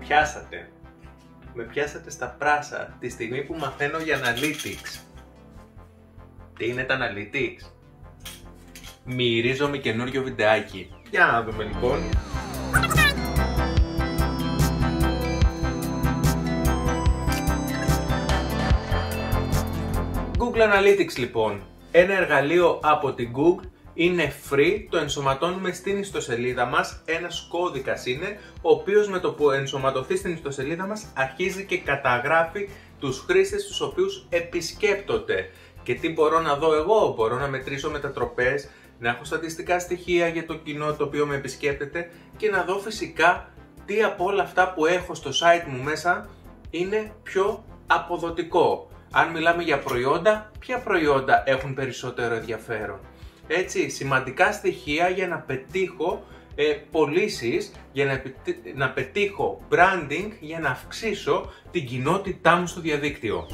πιάσατε. Με πιάσατε στα πράσα τη στιγμή που μαθαίνω για Analytics. Τι είναι τα Analytics? Μυρίζομαι καινούριο βιντεάκι. Για να δούμε λοιπόν. Google Analytics λοιπόν. Ένα εργαλείο από την Google. Είναι free, το ενσωματώνουμε στην ιστοσελίδα μας, ένας κώδικας είναι, ο οποίος με το που ενσωματωθεί στην ιστοσελίδα μας αρχίζει και καταγράφει τους χρήστες τους οποίους επισκέπτονται. Και τι μπορώ να δω εγώ? Μπορώ να μετρήσω μετατροπές, να έχω στατιστικά στοιχεία για το κοινό το οποίο με επισκέπτεται και να δω φυσικά τι από όλα αυτά που έχω στο site μου μέσα είναι πιο αποδοτικό. Αν μιλάμε για προϊόντα, ποια προϊόντα έχουν περισσότερο ενδιαφέρον? Έτσι, σημαντικά στοιχεία για να πετύχω πωλήσεις, για να πετύχω branding, για να αυξήσω την κοινότητά μου στο διαδίκτυο.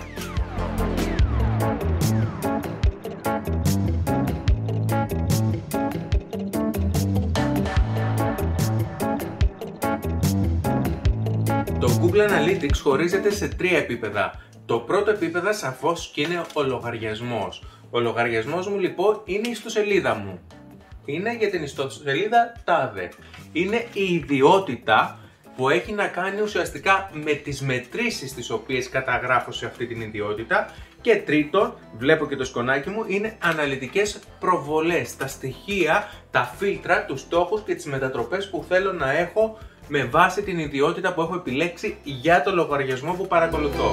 Το Google Analytics χωρίζεται σε 3 επίπεδα. Το πρώτο επίπεδο σαφώς και είναι ο λογαριασμός. Ο λογαριασμός μου λοιπόν είναι η ιστοσελίδα μου. Είναι για την ιστοσελίδα τάδε. Είναι η ιδιότητα που έχει να κάνει ουσιαστικά με τις μετρήσεις τις οποίες καταγράφω σε αυτή την ιδιότητα. Και τρίτον, βλέπω και το σκονάκι μου, είναι αναλυτικές προβολές. Τα στοιχεία, τα φίλτρα, τους στόχους και τις μετατροπές που θέλω να έχω με βάση την ιδιότητα που έχω επιλέξει για το λογαριασμό που παρακολουθώ.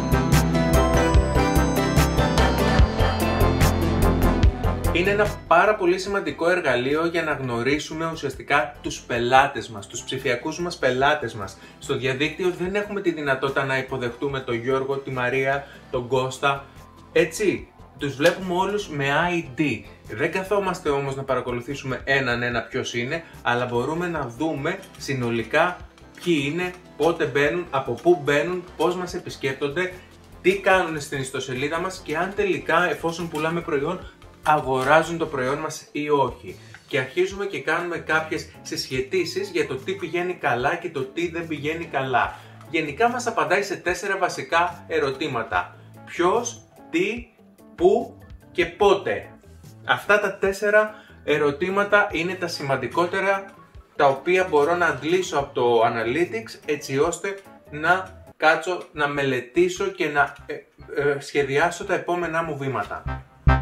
Είναι ένα πάρα πολύ σημαντικό εργαλείο για να γνωρίσουμε ουσιαστικά τους πελάτες μας, τους ψηφιακούς μας πελάτες μας. Στο διαδίκτυο δεν έχουμε τη δυνατότητα να υποδεχτούμε τον Γιώργο, τη Μαρία, τον Κώστα, έτσι. Τους βλέπουμε όλους με ID. Δεν καθόμαστε όμως να παρακολουθήσουμε έναν ποιος είναι, αλλά μπορούμε να δούμε συνολικά ποιοι είναι, πότε μπαίνουν, από πού μπαίνουν, πώς μας επισκέπτονται, τι κάνουν στην ιστοσελίδα μας και αν τελικά, εφόσον πουλάμε προϊόν, αγοράζουν το προϊόν μας ή όχι. Και αρχίζουμε και κάνουμε κάποιες συσχετίσεις για το τι πηγαίνει καλά και το τι δεν πηγαίνει καλά. Γενικά μας απαντάει σε 4 βασικά ερωτήματα. Ποιος, τι, πού και πότε. Αυτά τα 4 ερωτήματα είναι τα σημαντικότερα, τα οποία μπορώ να αντλήσω από το Analytics έτσι ώστε να κάτσω να μελετήσω και να σχεδιάσω τα επόμενά μου βήματα.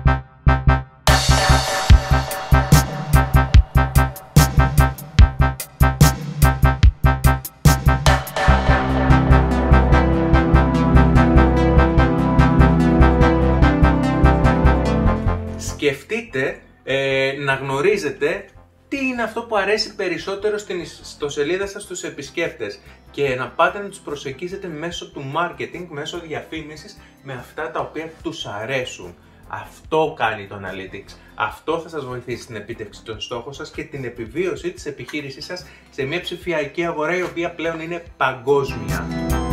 Σκεφτείτε να γνωρίζετε τι είναι αυτό που αρέσει περισσότερο στην ιστοσελίδα σας στους επισκέπτες και να πάτε να τους προσεγγίσετε μέσω του marketing, μέσω διαφήμισης με αυτά τα οποία τους αρέσουν. Αυτό κάνει το Analytics. Αυτό θα σας βοηθήσει στην επίτευξη των στόχων σας και την επιβίωση της επιχείρησής σας σε μια ψηφιακή αγορά η οποία πλέον είναι παγκόσμια.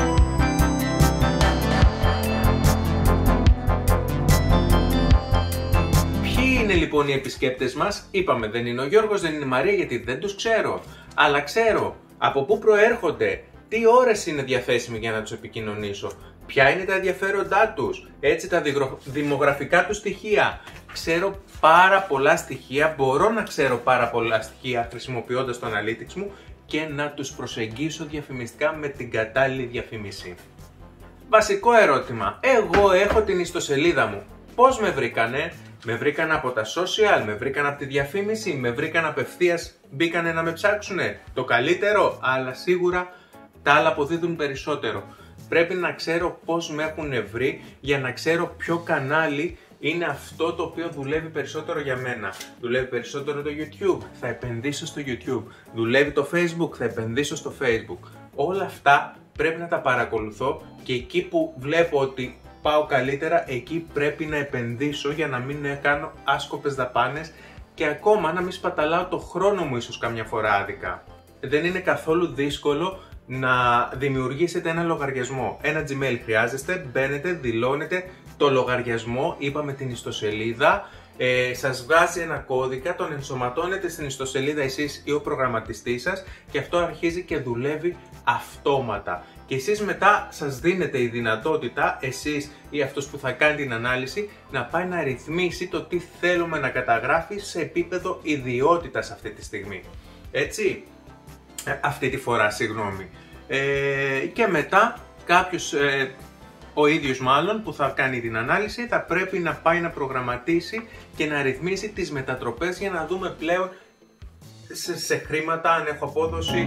Είναι λοιπόν οι επισκέπτες μας? Είπαμε, δεν είναι ο Γιώργος, δεν είναι η Μαρία, γιατί δεν τους ξέρω. Αλλά ξέρω από πού προέρχονται, τι ώρες είναι διαθέσιμοι για να τους επικοινωνήσω, ποια είναι τα ενδιαφέροντά τους, έτσι τα δημογραφικά τους στοιχεία. Ξέρω πάρα πολλά στοιχεία, μπορώ να ξέρω πάρα πολλά στοιχεία χρησιμοποιώντας το Analytics μου και να τους προσεγγίσω διαφημιστικά με την κατάλληλη διαφήμιση. Βασικό ερώτημα, εγώ έχω την ιστοσελίδα μου. Πώς με βρήκανε? Με βρήκαν από τα social, με βρήκαν από τη διαφήμιση, με βρήκαν απευθείας, μπήκανε να με ψάξουνε. Το καλύτερο, αλλά σίγουρα τα άλλα αποδίδουν περισσότερο. Πρέπει να ξέρω πώς με έχουν βρει για να ξέρω ποιο κανάλι είναι αυτό το οποίο δουλεύει περισσότερο για μένα. Δουλεύει περισσότερο το YouTube, θα επενδύσω στο YouTube. Δουλεύει το Facebook, θα επενδύσω στο Facebook. Όλα αυτά πρέπει να τα παρακολουθώ και εκεί που βλέπω ότι πάω καλύτερα, εκεί πρέπει να επενδύσω για να μην κάνω άσκοπες δαπάνες και ακόμα να μην σπαταλάω το χρόνο μου ίσως καμιά φορά άδικα. Δεν είναι καθόλου δύσκολο να δημιουργήσετε ένα λογαριασμό. Ένα Gmail χρειάζεστε, μπαίνετε, δηλώνετε το λογαριασμό, είπαμε την ιστοσελίδα, σας βγάζει ένα κώδικα, τον ενσωματώνετε στην ιστοσελίδα εσείς ή ο προγραμματιστής σας και αυτό αρχίζει και δουλεύει αυτόματα. Και εσείς μετά σας δίνετε η δυνατότητα, εσείς ή αυτός που θα κάνει την ανάλυση, να πάει να ρυθμίσει το τι θέλουμε να καταγράφει σε επίπεδο ιδιότητας αυτή τη στιγμή. Έτσι, αυτή τη φορά, συγγνώμη. Και μετά κάποιος, ο ίδιος μάλλον που θα κάνει την ανάλυση, θα πρέπει να πάει να προγραμματίσει και να ρυθμίσει τις μετατροπές για να δούμε πλέον σε χρήματα αν έχω απόδοση.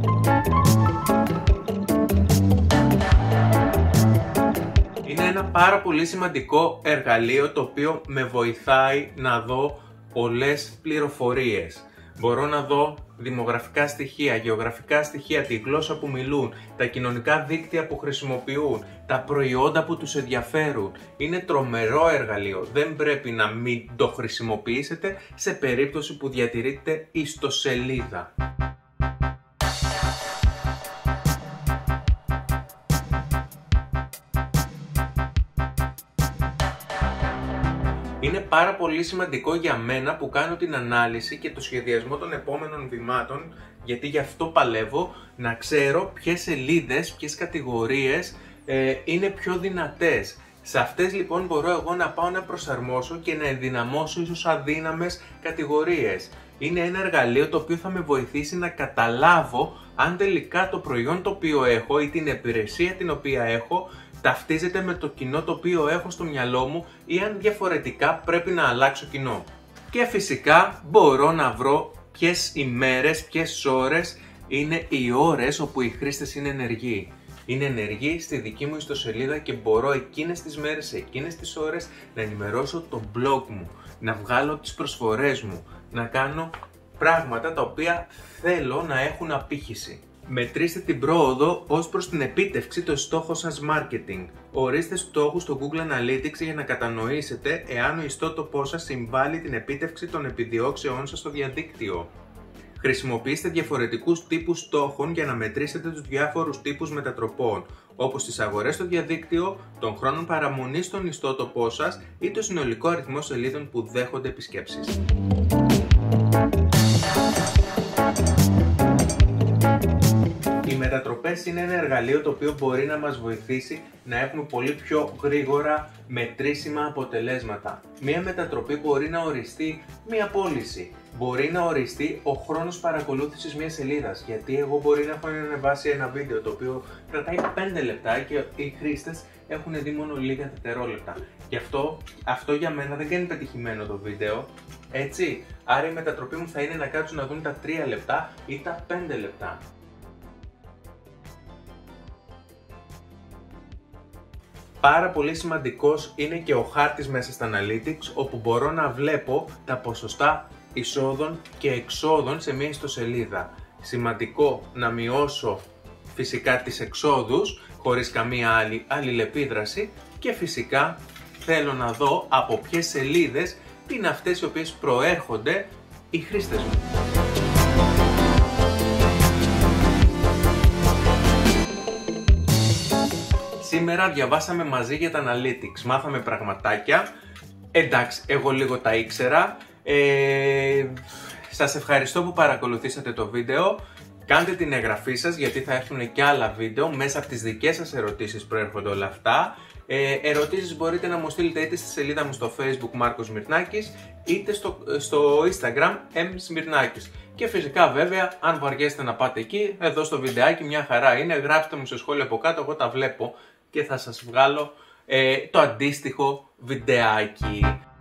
Είναι ένα πάρα πολύ σημαντικό εργαλείο το οποίο με βοηθάει να δω πολλές πληροφορίες. Μπορώ να δω δημογραφικά στοιχεία, γεωγραφικά στοιχεία, τη γλώσσα που μιλούν, τα κοινωνικά δίκτυα που χρησιμοποιούν, τα προϊόντα που τους ενδιαφέρουν. Είναι τρομερό εργαλείο, δεν πρέπει να μην το χρησιμοποιήσετε σε περίπτωση που διατηρείτε ιστοσελίδα. Είναι πάρα πολύ σημαντικό για μένα που κάνω την ανάλυση και το σχεδιασμό των επόμενων βημάτων, γιατί γι' αυτό παλεύω, να ξέρω ποιες σελίδες, ποιες κατηγορίες είναι πιο δυνατές. Σε αυτές λοιπόν μπορώ εγώ να πάω να προσαρμόσω και να ενδυναμώσω ίσως αδύναμες κατηγορίες. Είναι ένα εργαλείο το οποίο θα με βοηθήσει να καταλάβω αν τελικά το προϊόν το οποίο έχω ή την υπηρεσία την οποία έχω ταυτίζεται με το κοινό το οποίο έχω στο μυαλό μου ή αν διαφορετικά πρέπει να αλλάξω κοινό. Και φυσικά μπορώ να βρω ποιες ημέρες, ποιες ώρες είναι οι ώρες όπου οι χρήστες είναι ενεργοί. Είναι ενεργοί στη δική μου ιστοσελίδα και μπορώ εκείνες τις μέρες, εκείνες τις ώρες να ενημερώσω το blog μου, να βγάλω τις προσφορές μου, να κάνω πράγματα τα οποία θέλω να έχουν απήχηση. Μετρήστε την πρόοδο ως προς την επίτευξη των στόχων σας marketing. Ορίστε στόχους στο Google Analytics για να κατανοήσετε εάν ο ιστότοπός σας συμβάλλει την επίτευξη των επιδιώξεών σας στο διαδίκτυο. Χρησιμοποιήστε διαφορετικούς τύπους στόχων για να μετρήσετε τους διάφορους τύπους μετατροπών, όπως τις αγορές στο διαδίκτυο, τον χρόνο παραμονής στον ιστότοπό σας ή το συνολικό αριθμό σελίδων που δέχονται επισκέψεις. Οι μετατροπές είναι ένα εργαλείο το οποίο μπορεί να μας βοηθήσει να έχουμε πολύ πιο γρήγορα μετρήσιμα αποτελέσματα. Μία μετατροπή μπορεί να οριστεί μία πώληση. Μπορεί να οριστεί ο χρόνος παρακολούθησης μιας σελίδας, γιατί εγώ μπορεί να έχω ανεβάσει ένα βίντεο το οποίο κρατάει 5 λεπτά και οι χρήστες έχουν δει μόνο λίγα δευτερόλεπτα. Γι' αυτό για μένα δεν κάνει πετυχημένο το βίντεο, έτσι. Άρα η μετατροπή μου θα είναι να κάτσουν να δουν τα 3 λεπτά ή τα 5 λεπτά. Πάρα πολύ σημαντικός είναι και ο χάρτης μέσα στα Analytics, όπου μπορώ να βλέπω τα ποσοστά εισόδων και εξόδων σε μια ιστοσελίδα. Σημαντικό να μειώσω φυσικά τις εξόδους χωρίς καμία άλλη αλληλεπίδραση και φυσικά θέλω να δω από ποιες σελίδες είναι αυτές οι οποίες προέρχονται οι χρήστες μου. Σήμερα διαβάσαμε μαζί για τα Analytics, μάθαμε πραγματάκια, εντάξει, εγώ λίγο τα ήξερα. Σας ευχαριστώ που παρακολουθήσατε το βίντεο, κάντε την εγγραφή σας γιατί θα έρθουν και άλλα βίντεο, μέσα από τις δικές σας ερωτήσεις προέρχονται όλα αυτά. Ερωτήσεις μπορείτε να μου στείλετε είτε στη σελίδα μου στο Facebook Μάρκος Σμυρνάκης είτε στο Instagram Smirnakis. Και φυσικά βέβαια αν βαριέστε να πάτε εκεί, εδώ στο βιντεάκι μια χαρά είναι, γράψτε μου σε σχόλια από κάτω, εγώ τα βλέπω και θα σας βγάλω το αντίστοιχο βιντεάκι.